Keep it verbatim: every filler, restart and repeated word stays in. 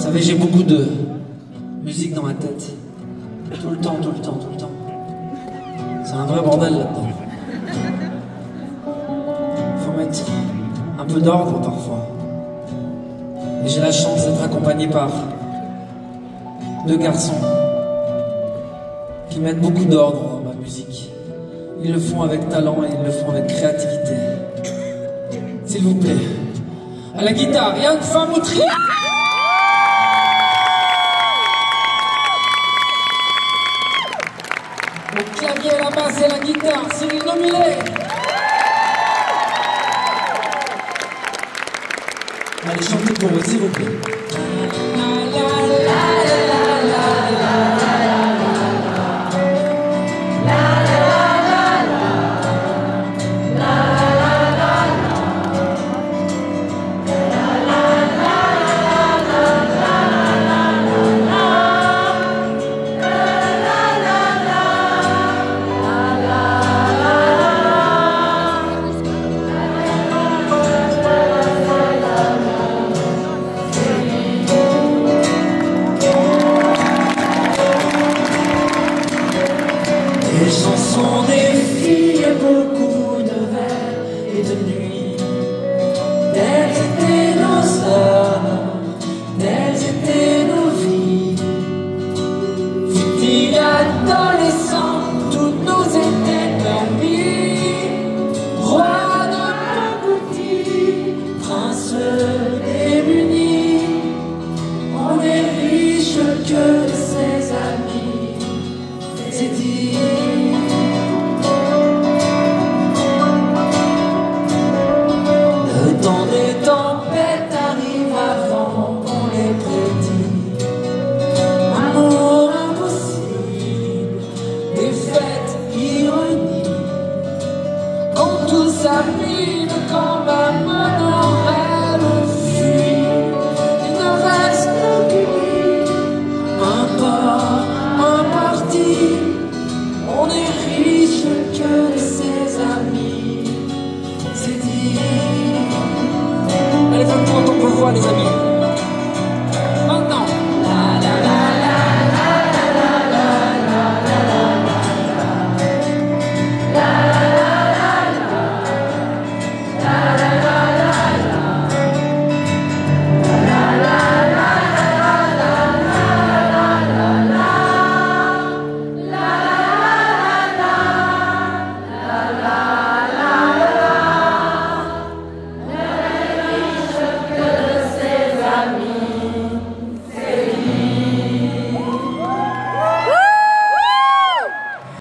savez, j'ai beaucoup de musique dans ma tête. Tout le temps, tout le temps, tout le temps. C'est un vrai bordel là-dedans. Faut mettre un peu d'ordre parfois. Et j'ai la chance d'être accompagné par deux garçons qui mettent beaucoup d'ordre dans ma musique. Ils le font avec talent et ils le font avec créativité. S'il vous plaît, à la guitare, Yann Famoutri. Au clavier, la basse et la guitare, Cyril Nomilé. Allez, chantez pour eux, s'il vous plaît. Les chansons des filles, beaucoup de verres et de nuit. Telles étaient nos heures, telles étaient nos vies. Fut-il adolescent, toutes nous étaient permis. Roi de Pacouty, prince démuni. On est riche que de ses amis. C'est dit. Le temps des tempêtes arrive avant qu'on les prédit. Amour impossible, défaite, ironie. Quand tout s'abîme, quand même nos rêves fuient, il ne reste qu'une, un port, un parti. On est riche que de ses amis. C'est dit. Allez, faites-moi ton peu voix, les amis.